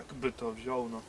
Jakby to wziął, no.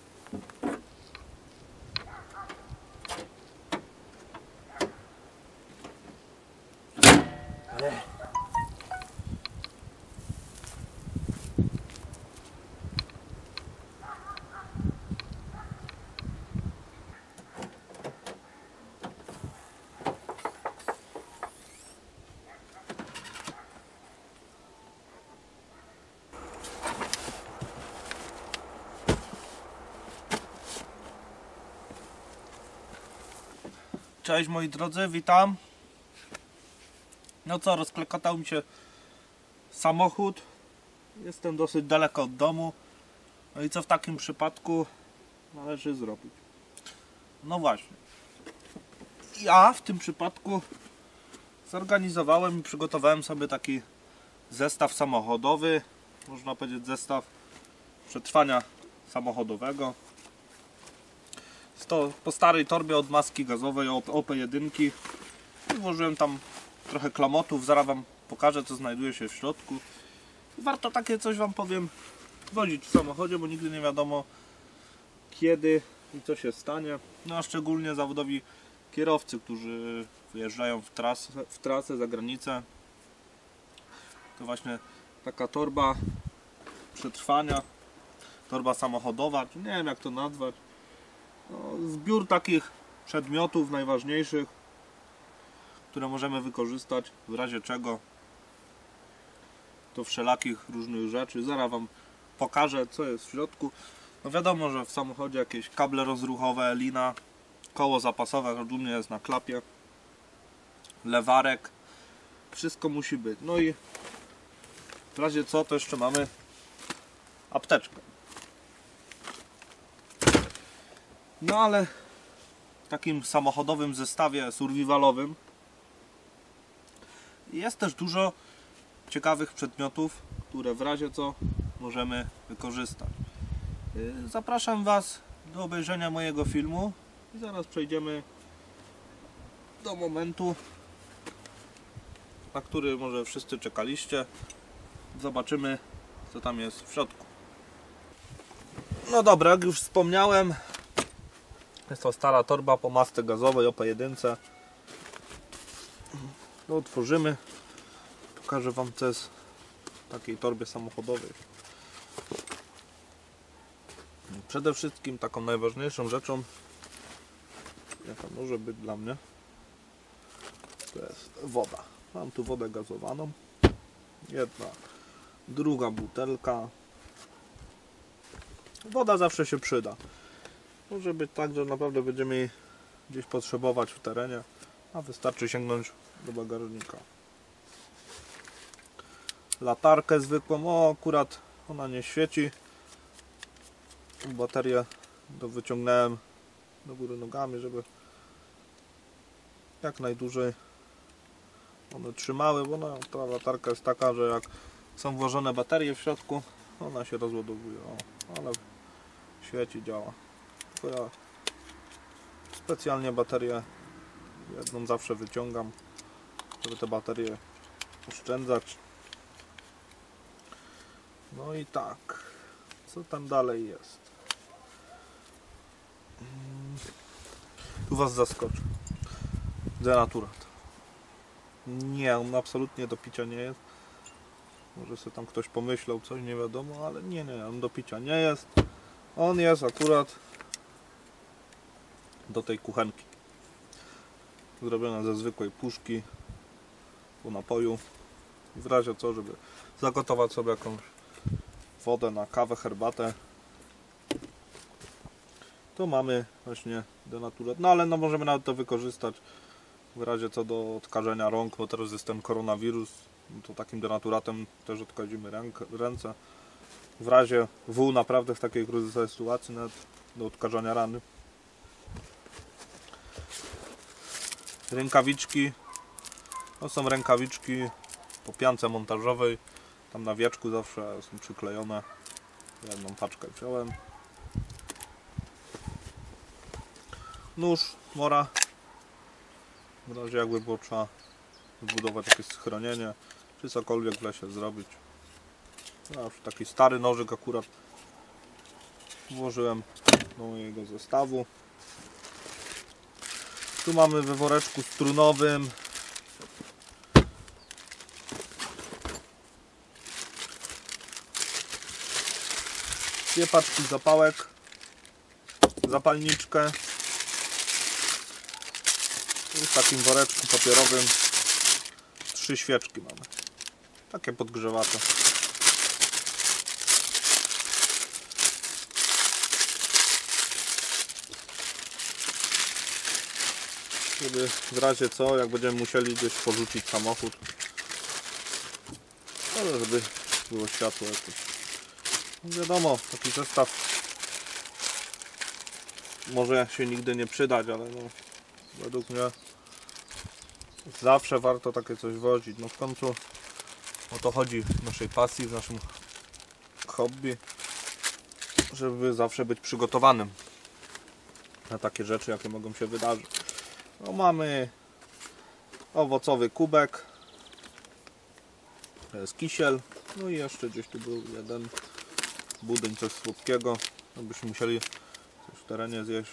Cześć moi drodzy, witam. No co, rozklekotał mi się samochód. Jestem dosyć daleko od domu. No i co w takim przypadku należy zrobić? No właśnie. Ja w tym przypadku zorganizowałem i przygotowałem sobie taki zestaw samochodowy. Można powiedzieć zestaw przetrwania samochodowego. Jest to po starej torbie od maski gazowej OP1 i włożyłem tam trochę klamotów. Zaraz wam pokażę, co znajduje się w środku. Warto takie coś wam powiem wozić w samochodzie, bo nigdy nie wiadomo kiedy i co się stanie. No a szczególnie zawodowi kierowcy, którzy wyjeżdżają w trasę za granicę. To właśnie taka torba przetrwania, torba samochodowa, czy nie wiem jak to nazwać. No, zbiór takich przedmiotów najważniejszych, które możemy wykorzystać w razie czego do wszelakich różnych rzeczy. Zaraz wam pokażę, co jest w środku. No wiadomo, że w samochodzie jakieś kable rozruchowe, lina, koło zapasowe ogólnie jest na klapie, lewarek, wszystko musi być. No i w razie co to jeszcze mamy apteczkę. No ale w takim samochodowym zestawie survivalowym jest też dużo ciekawych przedmiotów, które w razie co możemy wykorzystać. Zapraszam Was do obejrzenia mojego filmu i zaraz przejdziemy do momentu, na który może wszyscy czekaliście. Zobaczymy, co tam jest w środku. No dobra, jak już wspomniałem, jest to stara torba po masce gazowej OP1. No, otworzymy. Pokażę wam, co jest w takiej torbie samochodowej. Przede wszystkim taką najważniejszą rzeczą, jaka może być dla mnie, to jest woda. Mam tu wodę gazowaną. Jedna, druga butelka. Woda zawsze się przyda. Może być tak, że naprawdę będziemy jej gdzieś potrzebować w terenie, a wystarczy sięgnąć do bagażnika. Latarkę zwykłą, o akurat ona nie świeci. Baterię wyciągnąłem do góry nogami, żeby jak najdłużej one trzymały, bo ta latarka jest taka, że jak są włożone baterie w środku, ona się rozładowuje, ale świeci, działa. Tylko ja specjalnie baterię jedną zawsze wyciągam, żeby te baterie oszczędzać. No i tak, co tam dalej jest? Tu Was zaskoczę. Denaturat. Nie, on absolutnie do picia nie jest. Może sobie tam ktoś pomyślał coś, nie wiadomo, ale nie, on do picia nie jest. On jest akurat do tej kuchenki. Zrobiona ze zwykłej puszki po napoju. W razie co, żeby zagotować sobie jakąś wodę na kawę, herbatę, to mamy właśnie denaturat. No ale możemy nawet to wykorzystać w razie co do odkażenia rąk, bo teraz jest ten koronawirus, to takim denaturatem też odkadzimy ręce. W razie naprawdę w takiej kryzysowej sytuacji, nawet do odkażania rany. Rękawiczki. To są rękawiczki po piance montażowej. Tam na wieczku zawsze są przyklejone. Jedną paczkę wziąłem. Nóż, mora. W razie jakby było trzeba zbudować jakieś schronienie, czy cokolwiek w lesie zrobić. No, taki stary nożyk akurat włożyłem do mojego zestawu. Tu mamy we woreczku strunowym dwie paczki zapałek, zapalniczkę i w takim woreczku papierowym 3 świeczki mamy, takie podgrzewate. Żeby w razie co, jak będziemy musieli gdzieś porzucić samochód, ale żeby było światło jakieś. No wiadomo, taki zestaw może się nigdy nie przydać, ale no, według mnie zawsze warto takie coś wozić. No w końcu o to chodzi w naszej pasji, w naszym hobby, żeby zawsze być przygotowanym na takie rzeczy, jakie mogą się wydarzyć. No, mamy owocowy kubek, to jest kisiel, no i jeszcze gdzieś tu był jeden budyń, coś słodkiego, jakbyśmy musieli coś w terenie zjeść.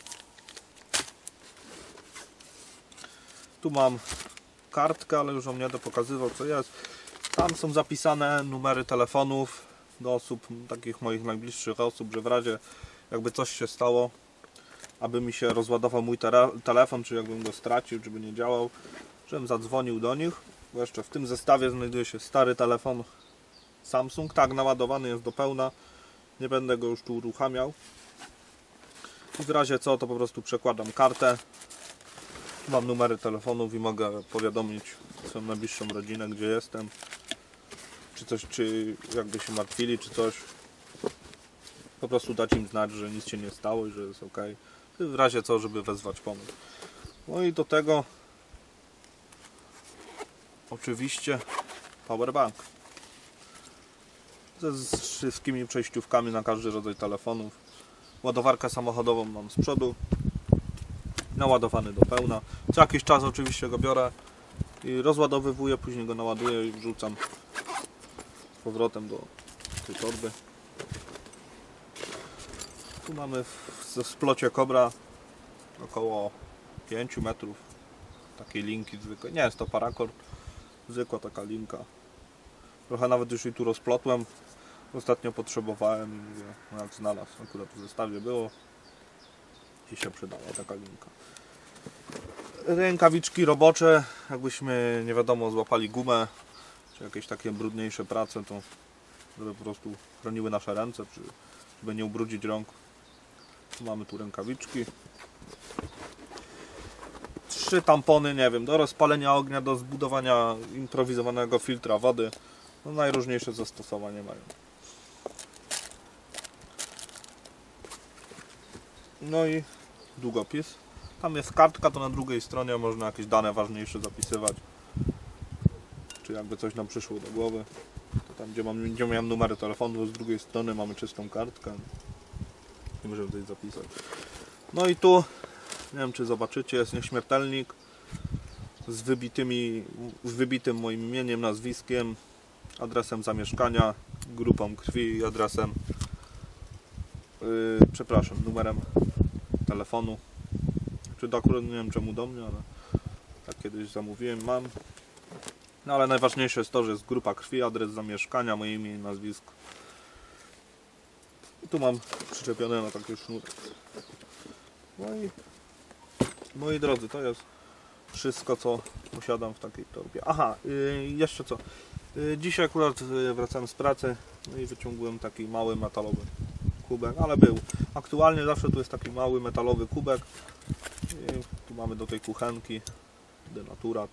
Tu mam kartkę, ale już Wam nie będę pokazywał, co jest. Tam są zapisane numery telefonów do osób, takich moich najbliższych osób, że w razie jakby coś się stało, aby mi się rozładował mój telefon, czy jakbym go stracił, czy by nie działał, żebym zadzwonił do nich, bo jeszcze w tym zestawie znajduje się stary telefon Samsung, tak, naładowany jest do pełna, nie będę go już tu uruchamiał i w razie co, to po prostu przekładam kartę, mam numery telefonów i mogę powiadomić swoją najbliższą rodzinę, gdzie jestem, czy coś, czy jakby się martwili, czy coś, po prostu dać im znać, że nic się nie stało i że jest ok. W razie co, żeby wezwać pomoc. No i do tego oczywiście powerbank ze wszystkimi przejściówkami na każdy rodzaj telefonów. Ładowarkę samochodową mam z przodu, naładowany do pełna. Co jakiś czas oczywiście go biorę i rozładowywuję, później go naładuję i wrzucam z powrotem do tej torby. Tu mamy w splocie Cobra około 5 metrów takiej linki zwykłej. Nie jest to paracord, zwykła taka linka. Trochę nawet już i tu rozplotłem. Ostatnio potrzebowałem i mówię, no jak znalazł, akurat w zestawie było i się przydała taka linka. Rękawiczki robocze, jakbyśmy nie wiadomo złapali gumę czy jakieś takie brudniejsze prace, to żeby po prostu chroniły nasze ręce, czy żeby nie ubrudzić rąk. Tu mamy tu rękawiczki. 3 tampony, nie wiem, do rozpalenia ognia, do zbudowania improwizowanego filtra wody. No, najróżniejsze zastosowanie mają. No i długopis. Tam jest kartka, to na drugiej stronie można jakieś dane ważniejsze zapisywać. Czy jakby coś nam przyszło do głowy. To tam gdzie miałem numery telefonu, z drugiej strony mamy czystą kartkę. Nie możemy coś zapisać. No i tu, nie wiem czy zobaczycie, jest nieśmiertelnik z wybitym moim imieniem, nazwiskiem, adresem zamieszkania, grupą krwi i adresem, przepraszam, numerem telefonu. Czy to akurat nie wiem czemu do mnie, ale tak kiedyś zamówiłem, mam. No ale najważniejsze jest to, że jest grupa krwi, adres zamieszkania, moje imię i nazwisko. I tu mam przyczepione na taki sznurek. No i moi drodzy, to jest wszystko co posiadam w takiej torbie. Aha, jeszcze co. Dzisiaj akurat wracałem z pracy, no i wyciągłem taki mały metalowy kubek, ale był. Aktualnie zawsze tu jest taki mały metalowy kubek. I tu mamy do tej kuchenki denaturat.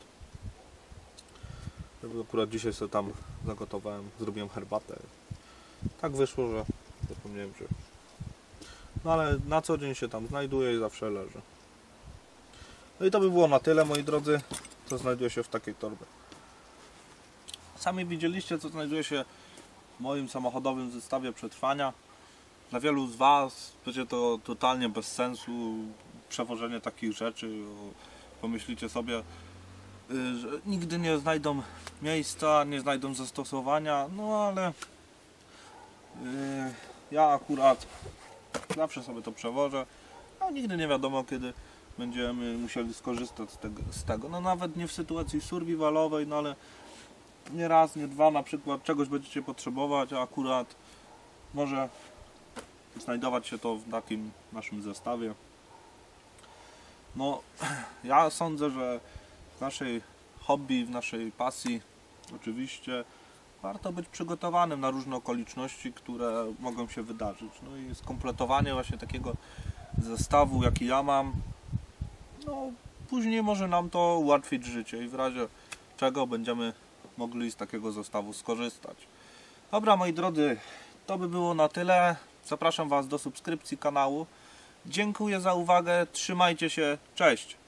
Akurat dzisiaj sobie tam zagotowałem, zrobiłem herbatę. Tak wyszło, że zapomniałem, że... No ale na co dzień się tam znajduje i zawsze leży. No i to by było na tyle, moi drodzy, co znajduje się w takiej torbie. Sami widzieliście, co znajduje się w moim samochodowym zestawie przetrwania. Dla wielu z Was będzie to totalnie bez sensu przewożenie takich rzeczy. Pomyślicie sobie, że nigdy nie znajdą miejsca, nie znajdą zastosowania, no ale ja akurat Zawsze sobie to przewożę. No nigdy nie wiadomo, kiedy będziemy musieli skorzystać z tego. No nawet nie w sytuacji survivalowej, no ale nie raz, nie dwa na przykład czegoś będziecie potrzebować, a akurat może znajdować się to w takim naszym zestawie. No ja sądzę, że w naszej hobby, w naszej pasji oczywiście warto być przygotowanym na różne okoliczności, które mogą się wydarzyć. No i skompletowanie właśnie takiego zestawu, jaki ja mam, no później może nam to ułatwić życie i w razie czego będziemy mogli z takiego zestawu skorzystać. Dobra, moi drodzy, to by było na tyle. Zapraszam Was do subskrypcji kanału. Dziękuję za uwagę, trzymajcie się, cześć!